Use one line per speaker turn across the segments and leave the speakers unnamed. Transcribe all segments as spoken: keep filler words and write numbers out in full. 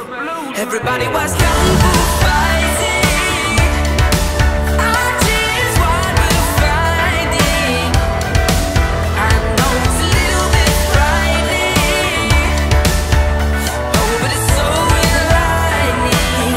Everybody was kung fu fighting. Our tears what we're finding. I know it's a little bit frightening. Oh, but it's so enlightening.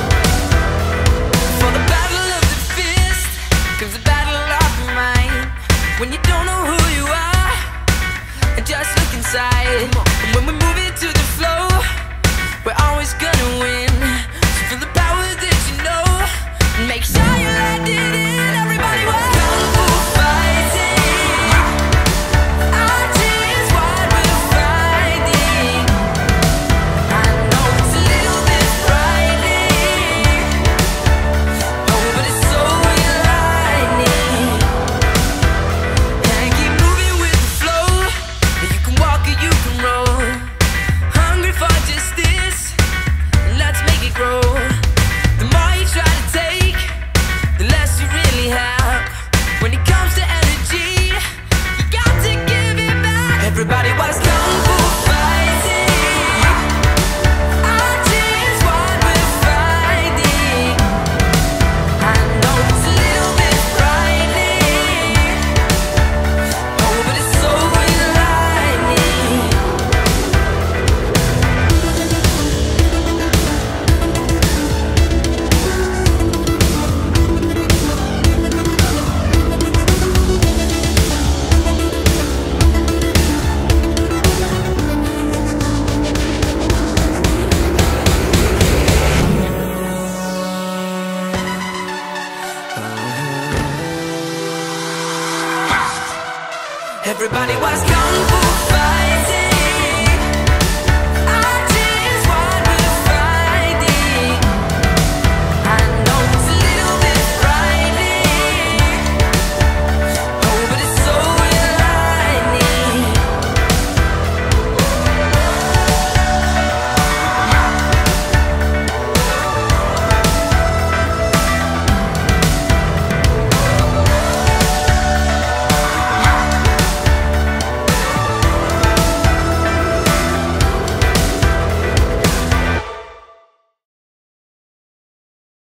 For the battle of the fist comes the battle of the mind. When you don't know who you are and just look inside. And when we move it to the flow, we're always gonna win. So feel the power that you know, and make sure you let it in. Everybody was kung fu fighting. Our tears what we're finding. I know it's a little bit frightening. Oh, but it's so enlightening. And keep moving with the flow. You can walk or you can roll. Hungry for justice, let's make it grow. The more you try to take, the less you really have. When it comes to energy, you got to give it back. Everybody was kung fu fighting. Our tears what we're finding. I know it's a little bit frightening. Oh, but it's so enlightening. Everybody was